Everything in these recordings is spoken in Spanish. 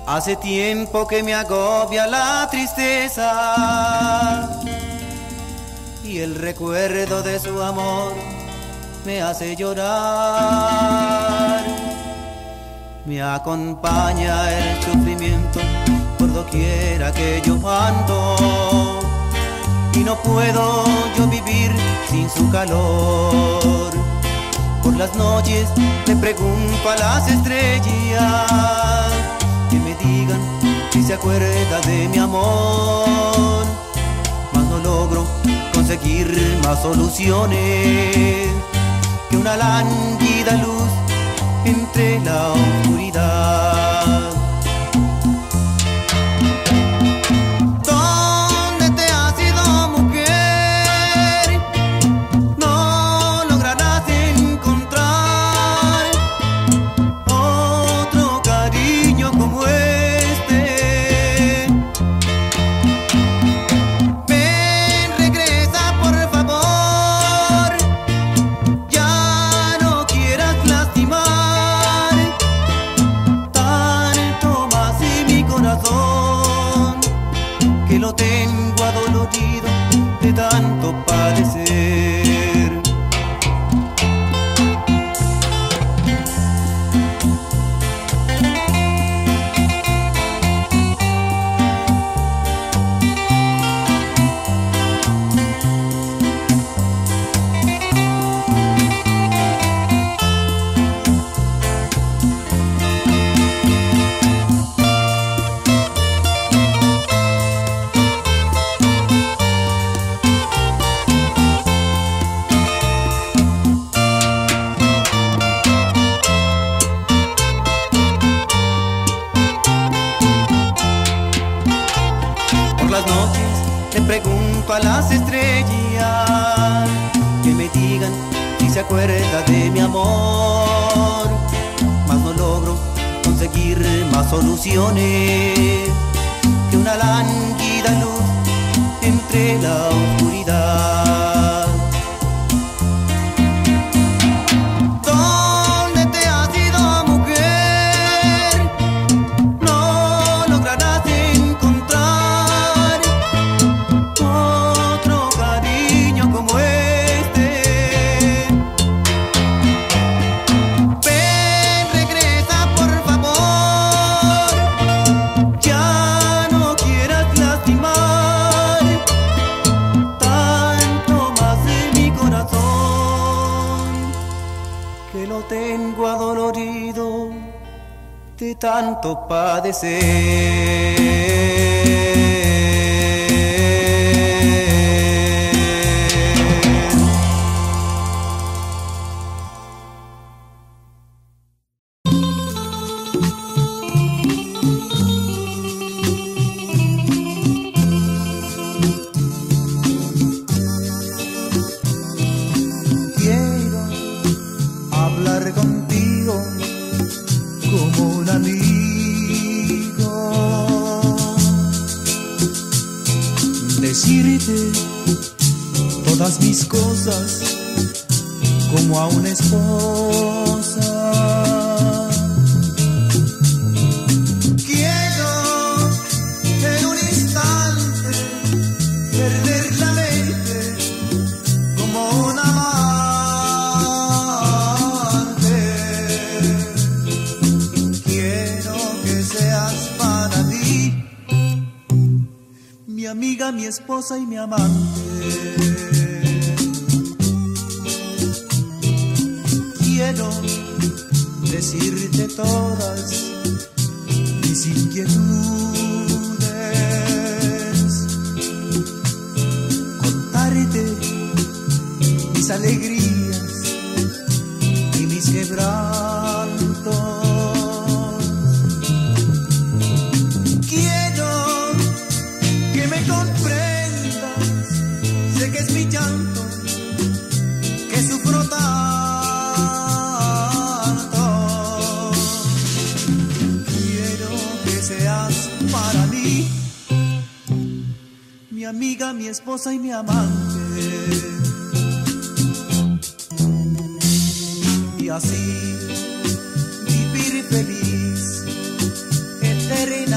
Hace tiempo que me agobia la tristeza y el recuerdo de su amor me hace llorar. Me acompaña el sufrimiento por doquiera que yo ando y no puedo yo vivir sin su calor. Por las noches le pregunto a las estrellas que me digan si se acuerda de mi amor, mas no logro conseguir más soluciones que una lánguida luz entre la oscuridad. ¿Dónde te has ido, mujer? No lograrás encontrar otro cariño como este. Ven, regresa por favor, ya no quieras lastimar tanto más en mi corazón, que lo tengo adolorido de tanto padecer. Le pregunto a las estrellas que me digan si se acuerda de mi amor, mas no logro conseguir más soluciones que una lánguida luz entre la oscuridad. ¿Dónde te has ido, mujer? No lograrás encontrar otro cariño como este. Ven, regresa por favor, ya no quieras lastimar tanto más en mi corazón, que lo tengo adolorido de tanto padecer. Quiero hablar contigo como un amigo, decirte todas mis cosas como a una esposa. Quiero en un instante perder la mente como un amante. Quiero que seas para mí mi amiga, mi esposa y mi amante. Quiero decirte todas mis inquietudes, contarte mis alegrías y mis quebrantos. Quiero que me comprendas, sé que es mi llanto, que sufro tanto. Quiero que seas para mí mi amiga, mi esposa y mi amante. Y así vivir feliz eternamente.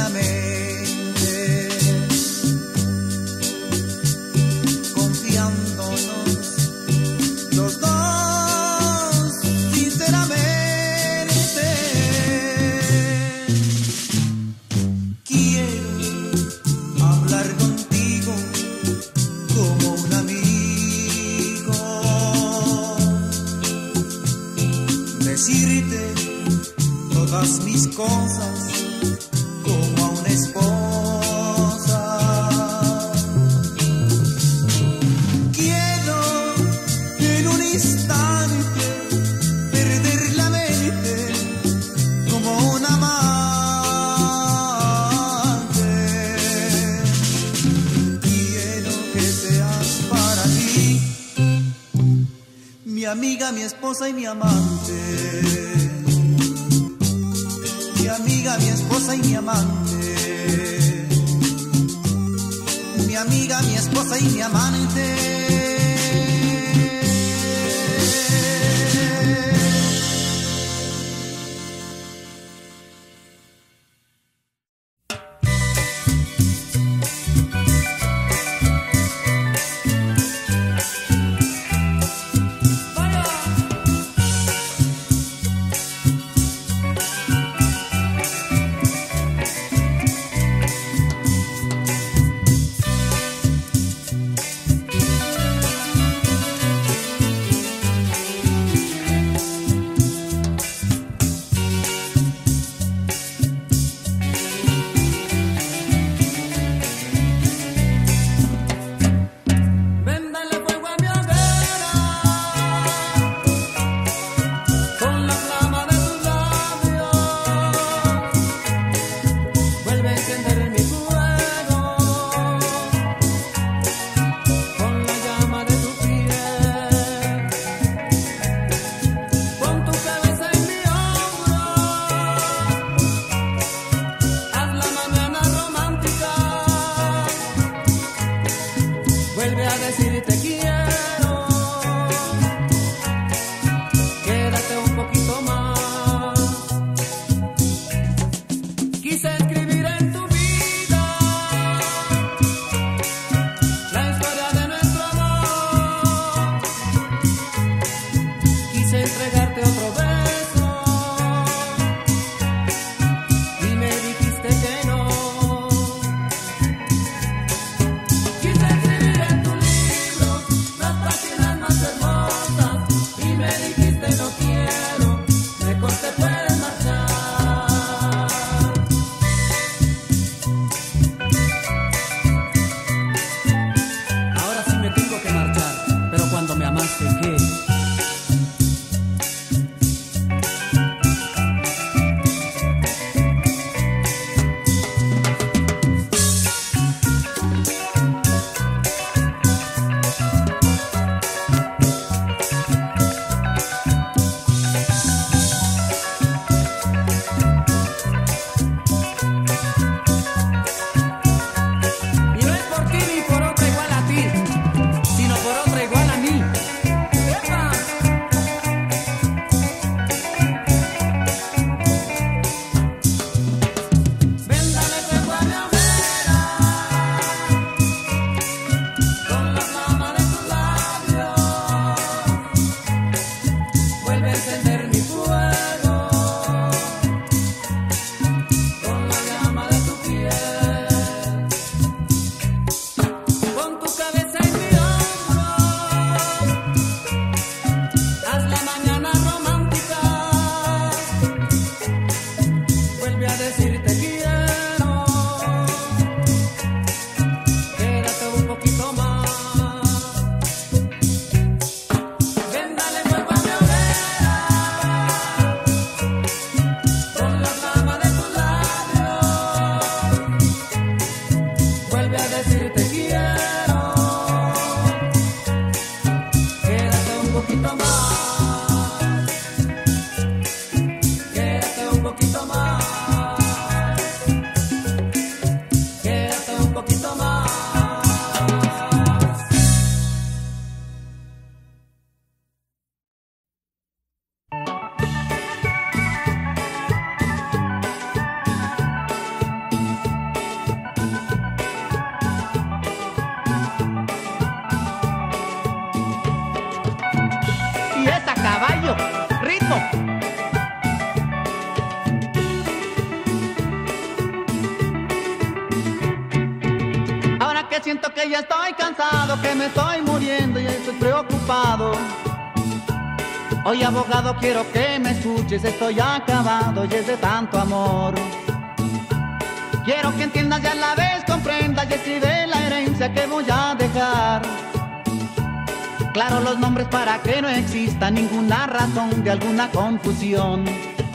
escribirte todas mis cosas como a una esposa. Quiero en un instante perder la mente como un amante. Quiero que seas para mí mi amiga, mi esposa y mi amante. Mi amiga, mi esposa y mi amante. Mi amiga, mi esposa y mi amante. Siento que ya estoy cansado, que me estoy muriendo y estoy preocupado. Hoy, abogado, quiero que me escuches, estoy acabado y es de tanto amor. Quiero que entiendas y a la vez comprendas y escribe la herencia que voy a dejar. Claro los nombres para que no exista ninguna razón de alguna confusión.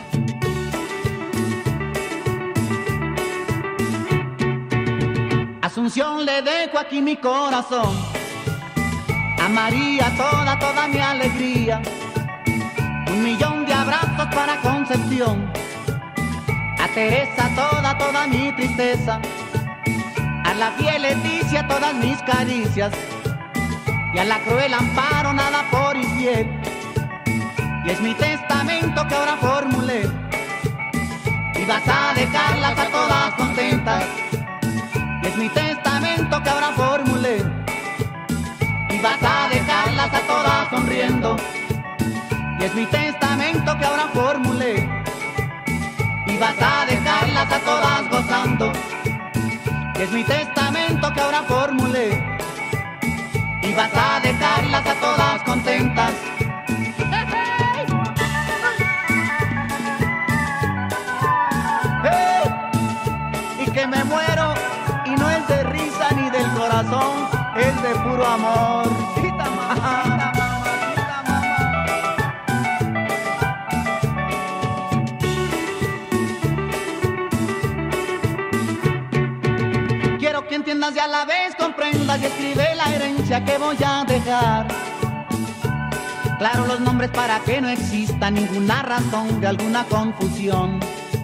Asunción, le dejo aquí mi corazón. A María toda mi alegría. 1.000.000 de abrazos para Concepción. A Teresa toda mi tristeza. A la fiel Leticia todas mis caricias. Y a la cruel Amparo nada por infiel. Y es mi testamento que ahora formulé. Y vas a dejarlas a todas contentas. Y es mi testamento que ahora formulé. Y vas a dejarlas a todas sonriendo. Y es mi testamento que ahora formulé. Y vas a dejarlas a todas gozando. Y es mi testamento que ahora formulé. Y vas a dejarlas a todas contentas. ¡Hey! Y que me muero, y no es de risa ni del corazón, es de puro amor. Quiero que entiendas y a la vez comprendas y escribe la herencia que voy a dejar. Claro los nombres para que no exista ninguna razón de alguna confusión.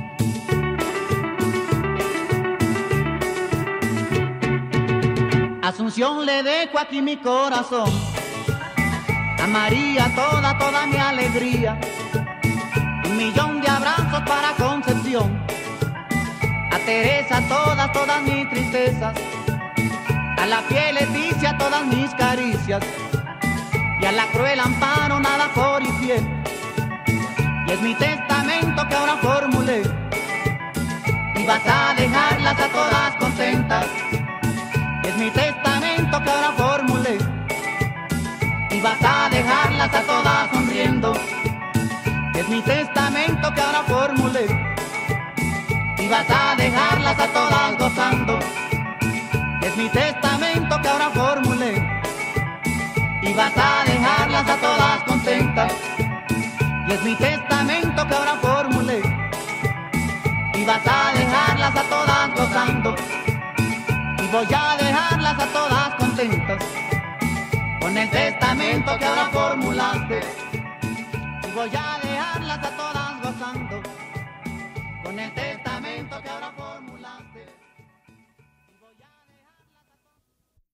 Asunción, le dejo aquí mi corazón. A María toda mi alegría. 1.000.000 de abrazos para Concepción. A Teresa todas mis tristezas. A la fiel Leticia todas mis caricias. Y a la cruel Amparo nada por infiel. Y es mi testamento que ahora formulé. Y vas a dejarlas a todas contentas. Y es mi testamento que ahora formulé. Y vas a dejarlas a todas sonriendo. Y es mi testamento que ahora formulé. Y vas a dejarlas a todas gozando. Es mi testamento que ahora formulé. Y vas a dejarlas a todas contentas. Y es mi testamento que ahora formulé. Y vas a dejarlas a todas gozando. Y voy a dejarlas a todas contentas. Con el testamento que ahora formulaste. Y voy a dejarlas a todas gozando. Con el testamento que ahora formulaste. Y voy a dejarlas a todas.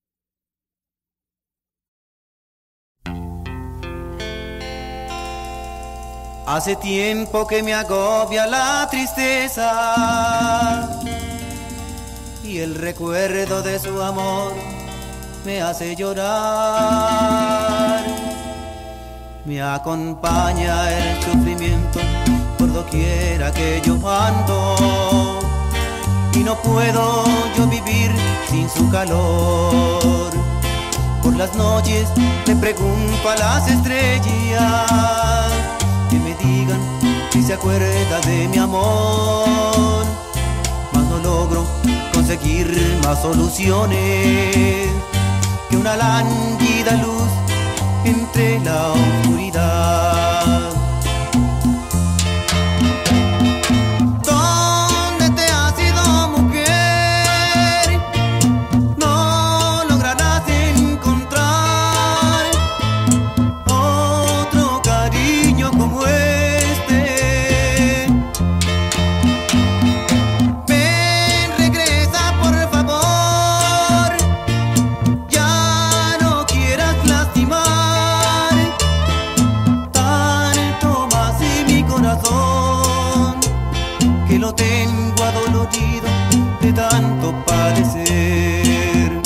Hace tiempo que me agobia la tristeza y el recuerdo de su amor me hace llorar. Me acompaña el sufrimiento por doquiera que yo ando y no puedo yo vivir sin su calor. Por las noches le pregunto a las estrellas que me digan si se acuerda de mi amor, mas no logro conseguir más soluciones que una lánguida luz entre la oscuridad. ¿Dónde te has ido, mujer? No lograrás encontrar otro cariño como este. Ven, regresa por favor, ya no quieras lastimar tanto más en mi corazón, que lo tengo adolorido de tanto padecer.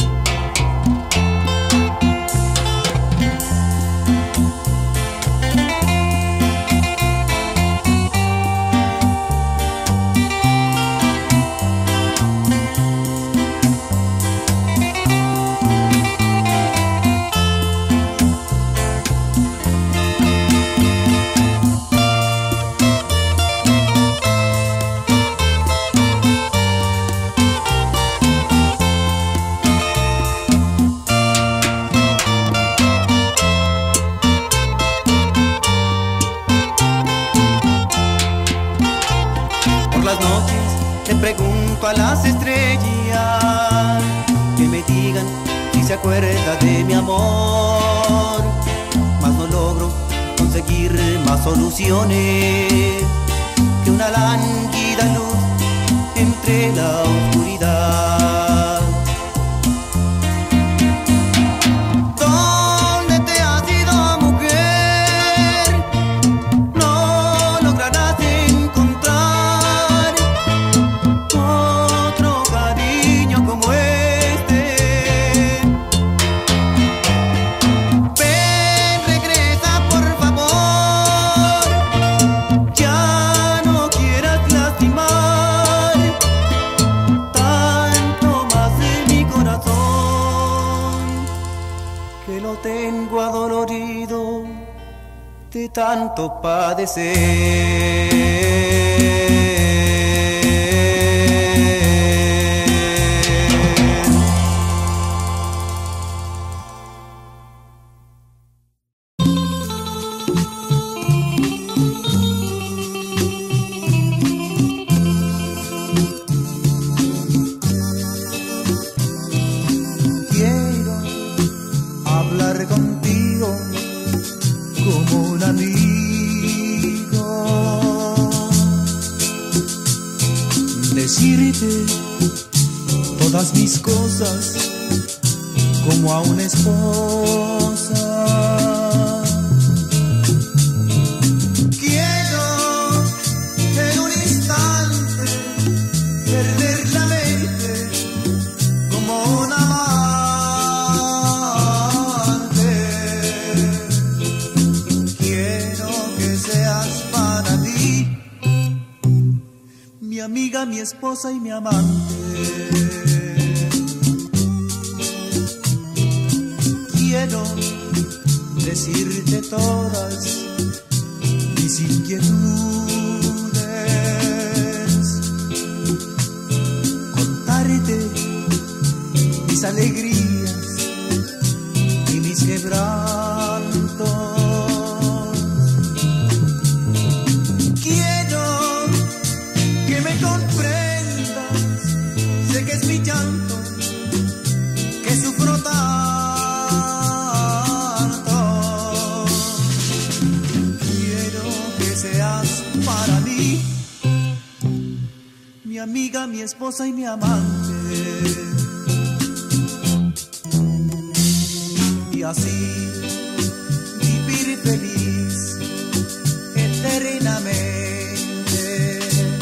las noches le pregunto a las estrellas que me digan si se acuerda de mi amor, mas no logro conseguir más soluciones que una lánguida luz entre la oscuridad. ¿Dónde te has ido, mujer? No lograrás encontrar otro cariño como este. Ven, regresa por favor, ya no quieras lastimar tanto más en mi corazón, que lo tengo adolorido de tanto padecer. Quiero hablar contigo como un amigo, decirte todas mis cosas como a una esposa. Quiero en un instante perder la mente como un amante. Quiero que seas para mí mi amiga, mi esposa y mi amante. Quiero decirte todas mis inquietudes, contarte mis alegrías y mis quebrantos. Quiero que me comprendas, sé que es mi llanto, que sufro tanto. Quiero que seas para mí mi amiga, mi esposa y mi amante. Y así vivir feliz eternamente,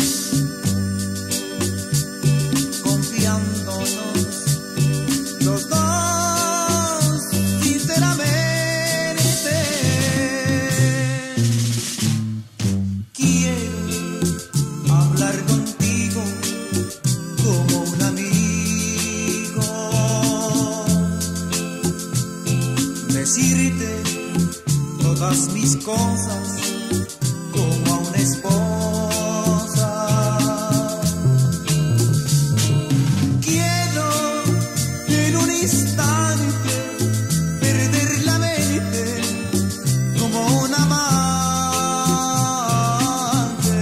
confiándonos los dos sinceramente. Quiero hablar contigo como un amigo, decirte todas mis cosas como a una esposa. Quiero en un instante perder la mente como un amante.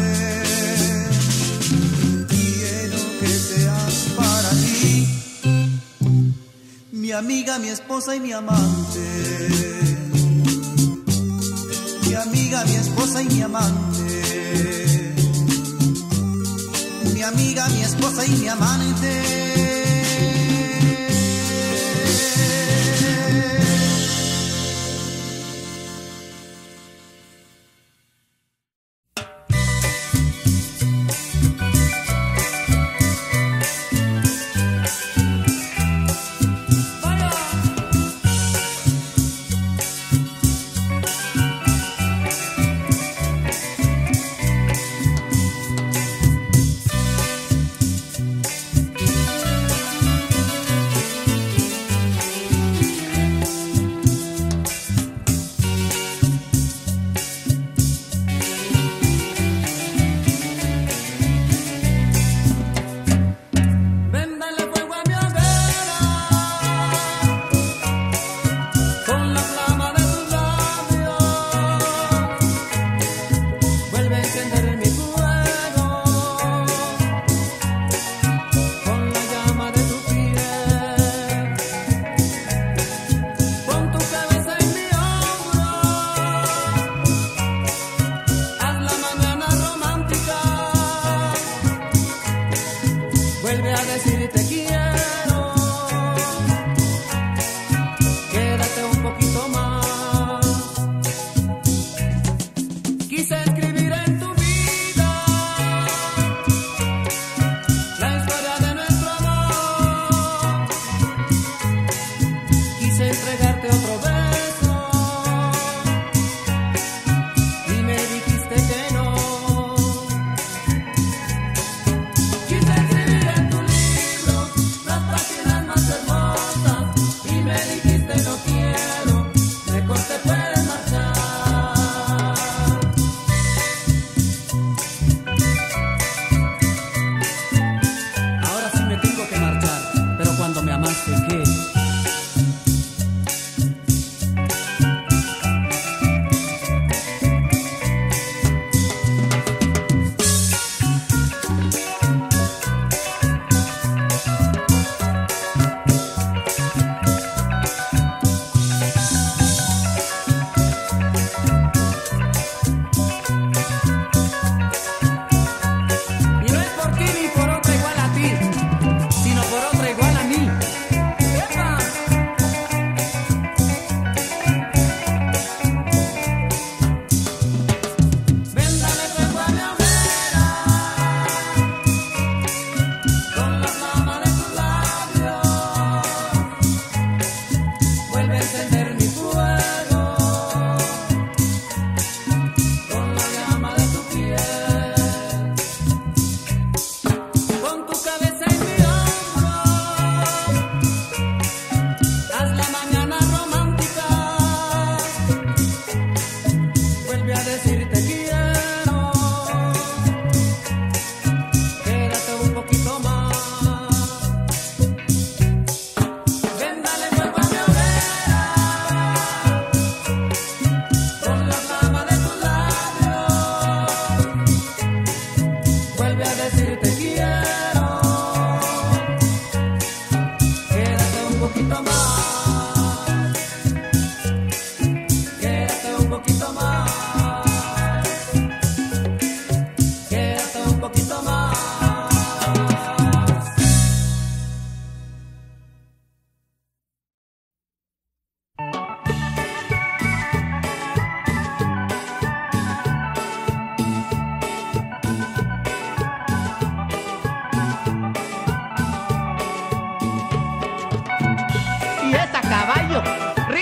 Quiero que seas para mí mi amiga, mi esposa y mi amante. Mi amiga, mi esposa y mi amante. Mi amiga, mi esposa y mi amante.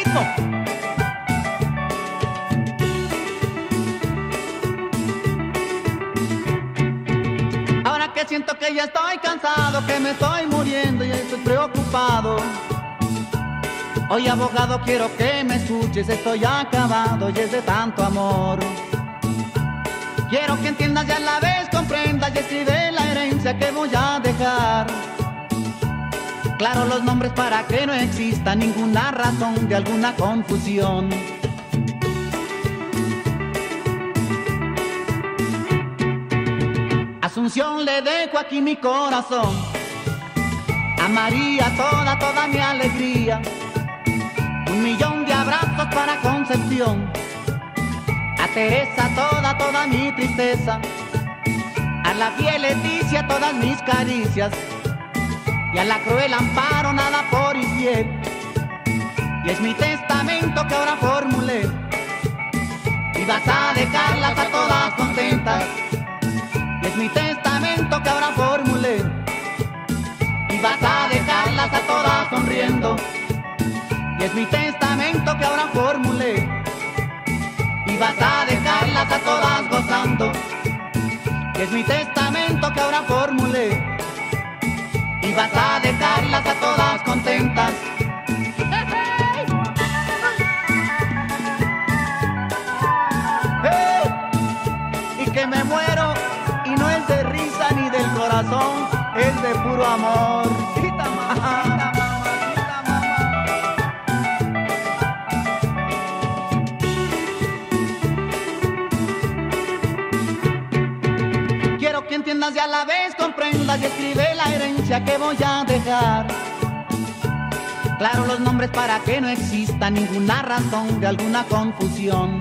ritmo. Ahora que siento que ya estoy cansado, que me estoy muriendo y estoy preocupado. Hoy, abogado, quiero que me escuches, estoy acabado y es de tanto amor. Quiero que entiendas y a la vez comprendas y escribe la herencia que voy a dejar. Claro los nombres para que no exista ninguna razón de alguna confusión. Asunción, le dejo aquí mi corazón. A María toda mi alegría. 1.000.000 de abrazos para Concepción. A Teresa toda mi tristeza. A la fiel Leticia todas mis caricias. Y a la cruel Amparo nada por infiel. Y es mi testamento que ahora formulé. Y vas a dejarlas a todas contentas. Y es mi testamento que ahora formulé. Y vas a dejarlas a todas sonriendo. Y es mi testamento que ahora formulé. Y vas a dejarlas a todas gozando. Y es mi testamento que ahora formulé. Y vas a dejarlas a todas contentas. ¡Hey! Y que me muero y no es de risa ni del corazón, es de puro amor. Quiero que entiendas y a la vez comprendas y escribe la herencia que voy a dejar. Claro los nombres para que no exista ninguna razón de alguna confusión.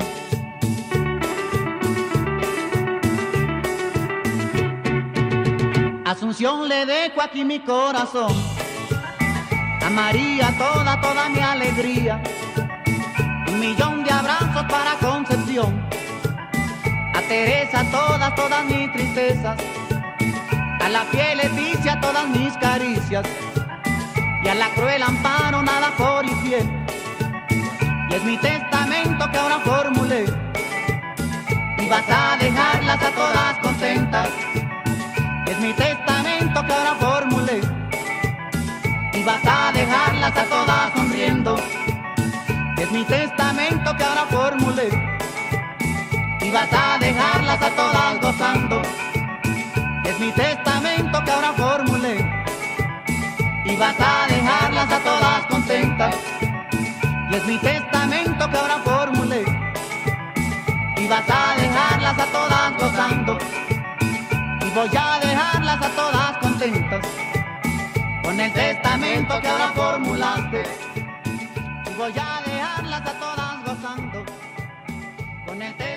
Asunción, le dejo aquí mi corazón. A María toda mi alegría. 1.000.000 de abrazos para Concepción. A Teresa todas mis tristezas. A la fiel Leticia todas mis caricias. Y a la cruel Amparo nada por infiel. Y es mi testamento que ahora formulé. Y vas a dejarlas a todas contentas. Y es mi testamento que ahora formulé. Y vas a dejarlas a todas sonriendo. Y es mi testamento que ahora formulé. Y vas a dejarlas a todas gozando. Es mi testamento que ahora formulé. Y vas a dejarlas a todas contentas. Y es mi testamento que ahora formulé. Y vas a dejarlas a todas gozando. Y voy a dejarlas a todas contentas. Con el testamento que ahora formulaste. Y voy a dejarlas a todas gozando. Con el testamento